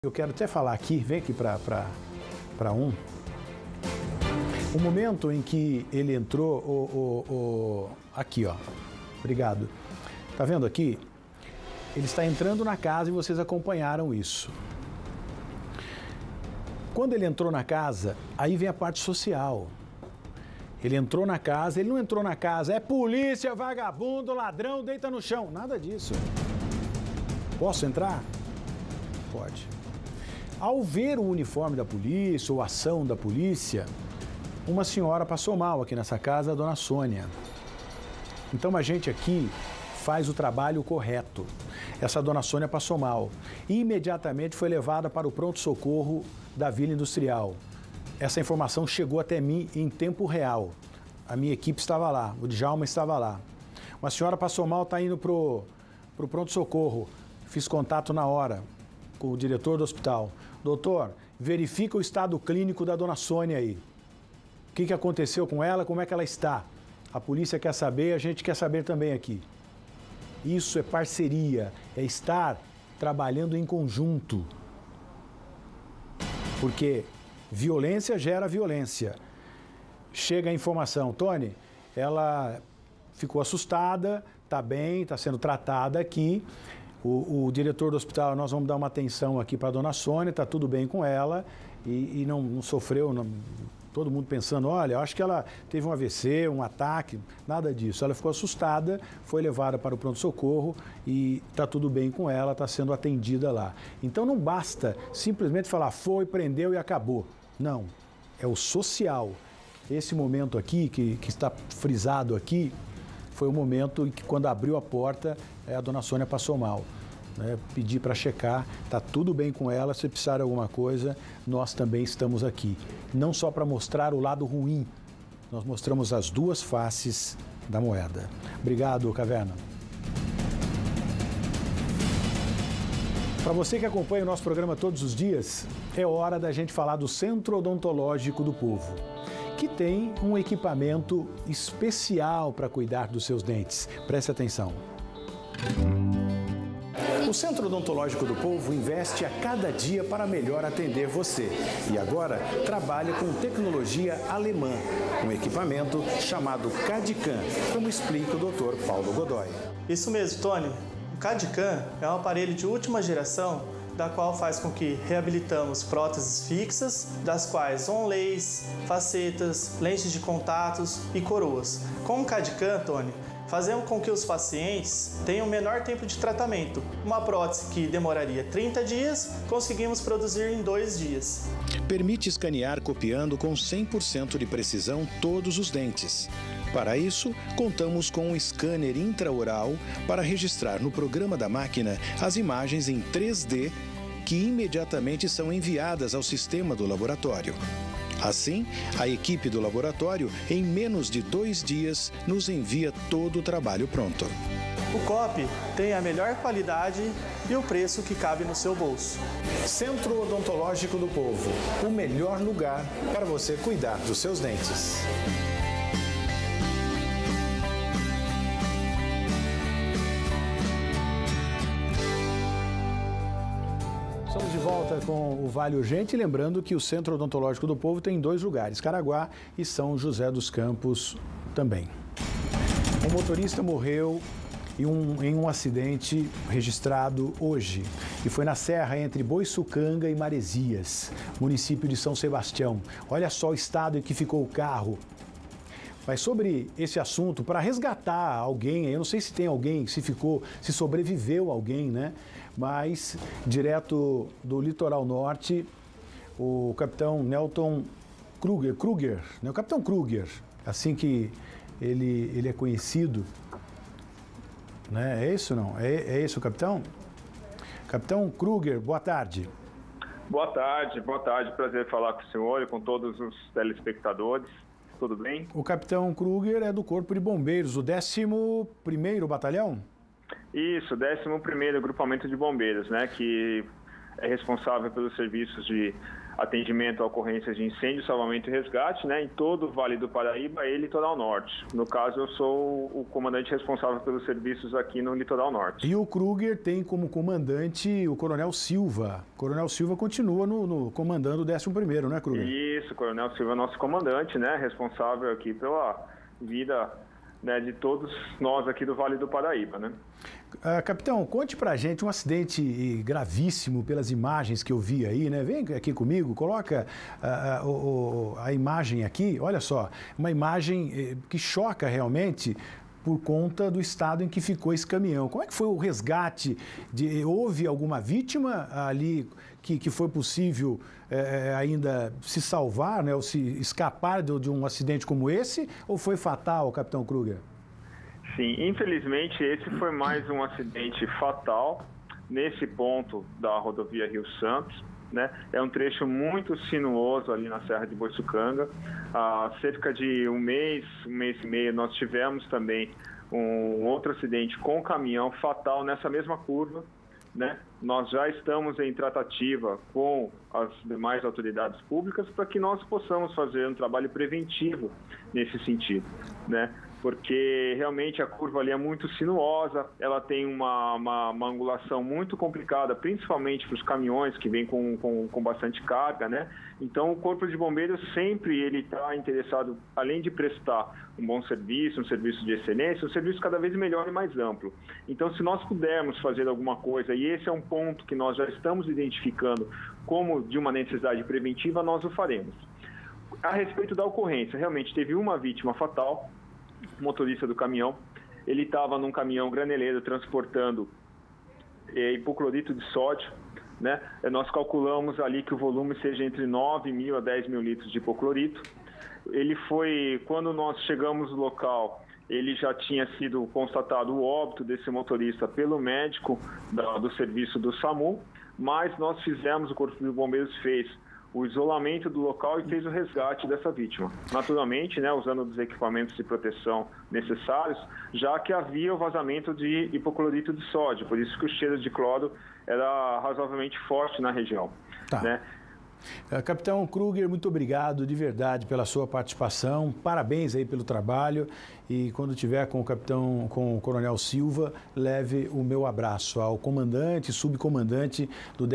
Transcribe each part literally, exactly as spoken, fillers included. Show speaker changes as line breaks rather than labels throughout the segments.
Eu quero até falar aqui, vem aqui para um. O momento em que ele entrou, o, o, o, aqui ó, obrigado. Tá vendo aqui? Ele está entrando na casa e vocês acompanharam isso. Quando ele entrou na casa, aí vem a parte social. Ele entrou na casa, ele não entrou na casa, é polícia, vagabundo, ladrão, deita no chão. Nada disso. Posso entrar? Pode. Ao ver o uniforme da polícia ou a ação da polícia, uma senhora passou mal aqui nessa casa, a dona Sônia. Então a gente aqui faz o trabalho correto. Essa dona Sônia passou mal e imediatamente foi levada para o pronto-socorro da Vila Industrial. Essa informação chegou até mim em tempo real. A minha equipe estava lá, o Djalma estava lá. Uma senhora passou mal, está indo para o pronto-socorro. Fiz contato na hora com o diretor do hospital. Doutor, verifica o estado clínico da dona Sônia aí. O que, que aconteceu com ela, como é que ela está? A polícia quer saber, a gente quer saber também aqui. Isso é parceria, é estar trabalhando em conjunto. Porque violência gera violência. Chega a informação, Tony, ela ficou assustada, está bem, está sendo tratada aqui. O, o diretor do hospital, nós vamos dar uma atenção aqui para a dona Sônia, está tudo bem com ela e, e não, não sofreu, não, todo mundo pensando, olha, eu acho que ela teve um A V C, um ataque, nada disso. Ela ficou assustada, foi levada para o pronto-socorro e está tudo bem com ela, está sendo atendida lá. Então não basta simplesmente falar, foi, prendeu e acabou. Não, é o social. Esse momento aqui, que, que está frisado aqui, foi o momento em que, quando abriu a porta, a dona Sônia passou mal. Né? Pedi para checar, está tudo bem com ela, se precisar de alguma coisa, nós também estamos aqui. Não só para mostrar o lado ruim, nós mostramos as duas faces da moeda. Obrigado, Caverna. Para você que acompanha o nosso programa todos os dias, é hora da gente falar do Centro Odontológico do Povo, que tem um equipamento especial para cuidar dos seus dentes. Preste atenção. O Centro Odontológico do Povo investe a cada dia para melhor atender você. E agora trabalha com tecnologia alemã, um equipamento chamado CAD/CAM, como explica o doutor Paulo Godoy.
Isso mesmo, Tony. O CAD/CAM é um aparelho de última geração da qual faz com que reabilitamos próteses fixas, das quais onlays, facetas, lentes de contatos e coroas. Com o CAD/CAM, Tony, fazemos com que os pacientes tenham menor tempo de tratamento. Uma prótese que demoraria trinta dias, conseguimos produzir em dois dias.
Permite escanear copiando com cem por cento de precisão todos os dentes. Para isso, contamos com um scanner intraoral para registrar no programa da máquina as imagens em três D que imediatamente são enviadas ao sistema do laboratório. Assim, a equipe do laboratório, em menos de dois dias, nos envia todo o trabalho pronto.
O C O P tem a melhor qualidade e o preço que cabe no seu bolso.
Centro Odontológico do Povo, o melhor lugar para você cuidar dos seus dentes. Estamos de volta com o Vale Urgente, lembrando que o Centro Odontológico do Povo tem dois lugares, Caraguá e São José dos Campos também. Um motorista morreu em um, em um acidente registrado hoje e foi na serra entre Boiçucanga e Maresias, município de São Sebastião. Olha só o estado em que ficou o carro. Mas sobre esse assunto, para resgatar alguém, eu não sei se tem alguém, se ficou, se sobreviveu alguém, né? Mas direto do litoral norte, o capitão Nelton Kruger, Kruger, né? O capitão Kruger, assim que ele, ele é conhecido, né? É isso não? É, é isso, capitão? Capitão Kruger, boa tarde.
Boa tarde, boa tarde, prazer falar com o senhor e com todos os telespectadores. Tudo bem?
O capitão Kruger é do Corpo de Bombeiros, o décimo primeiro Batalhão?
Isso, décimo primeiro Grupamento de Bombeiros, né, que é responsável pelos serviços de atendimento a ocorrências de incêndio, salvamento e resgate, né, em todo o Vale do Paraíba e Litoral Norte. No caso, eu sou o comandante responsável pelos serviços aqui no Litoral Norte.
E o Kruger tem como comandante o Coronel Silva. O Coronel Silva continua no, no comandando o décimo primeiro, né, Kruger?
Isso, o Coronel Silva é nosso comandante, né, responsável aqui pela vida, né, de todos nós aqui do Vale do Paraíba, né.
Uh, capitão, conte pra gente um acidente gravíssimo pelas imagens que eu vi aí, né? Vem aqui comigo, coloca uh, uh, uh, a imagem aqui, olha só, uma imagem uh, que choca realmente por conta do estado em que ficou esse caminhão. Como é que foi o resgate? De, houve alguma vítima ali que, que foi possível uh, ainda se salvar, né? Ou se escapar de, de um acidente como esse? Ou foi fatal, capitão Kruger?
Sim, infelizmente esse foi mais um acidente fatal nesse ponto da rodovia Rio Santos, né? É um trecho muito sinuoso ali na Serra de Boiçucanga. Há cerca de um mês, um mês e meio, nós tivemos também um outro acidente com caminhão fatal nessa mesma curva, né? Nós já estamos em tratativa com as demais autoridades públicas para que nós possamos fazer um trabalho preventivo nesse sentido, né? Porque realmente a curva ali é muito sinuosa, ela tem uma, uma, uma angulação muito complicada, principalmente para os caminhões que vêm com, com, com bastante carga, né? Então o Corpo de Bombeiros sempre ele está interessado, além de prestar um bom serviço, um serviço de excelência, um serviço cada vez melhor e mais amplo. Então se nós pudermos fazer alguma coisa, e esse é um ponto que nós já estamos identificando como de uma necessidade preventiva, nós o faremos. A respeito da ocorrência, realmente teve uma vítima fatal, motorista do caminhão. Ele estava num caminhão graneleiro transportando é, hipoclorito de sódio, né? Nós calculamos ali que o volume seja entre nove mil a dez mil litros de hipoclorito. Ele foi, quando nós chegamos no local, ele já tinha sido constatado o óbito desse motorista pelo médico da, do serviço do SAMU, mas nós fizemos, o Corpo de Bombeiros fez o isolamento do local e fez o resgate dessa vítima. Naturalmente, né, usando os equipamentos de proteção necessários, já que havia o vazamento de hipoclorito de sódio, por isso que o cheiro de cloro era razoavelmente forte na região.
Tá.
Né?
Capitão Kruger, muito obrigado de verdade pela sua participação, parabéns aí pelo trabalho e quando tiver com o capitão, com o Coronel Silva, leve o meu abraço ao comandante, subcomandante do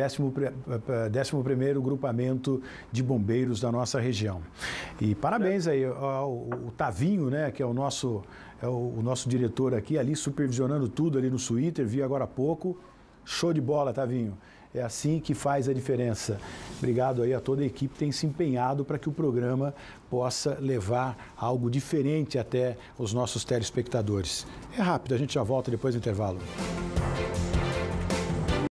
décimo primeiro Grupamento de Bombeiros da nossa região. E parabéns aí ao, ao Tavinho, né, que é o nosso, é o, o nosso diretor aqui, ali supervisionando tudo ali no Twitter, vi agora há pouco. Show de bola, Tavinho. É assim que faz a diferença. Obrigado aí a toda a equipe que tem se empenhado para que o programa possa levar algo diferente até os nossos telespectadores. É rápido, a gente já volta depois do intervalo.